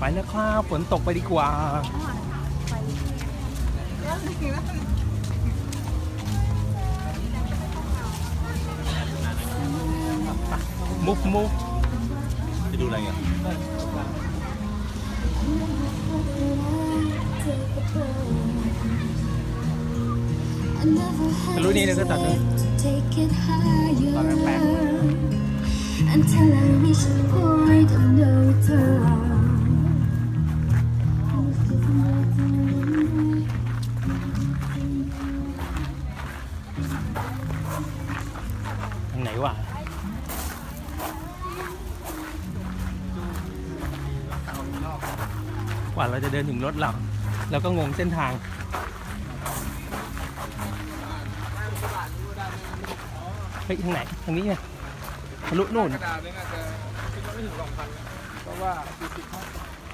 แล้วครับฝนตกไปดีกว่ามุฟจะดูอะไรอ่ะรู้นี่เลยก็ตัดเลยตอนแปลกUntil I reach the point of no return ทางไหนวะกว่าเราจะเดินถึงรถเราก็งงเส้นทางเฮ้ยทางไหนทางนี้ไงทะลุนู่นกระดาษเลยน่าจะคิดว่าไม่ถึง2,000เพราะว่า40 ห้อง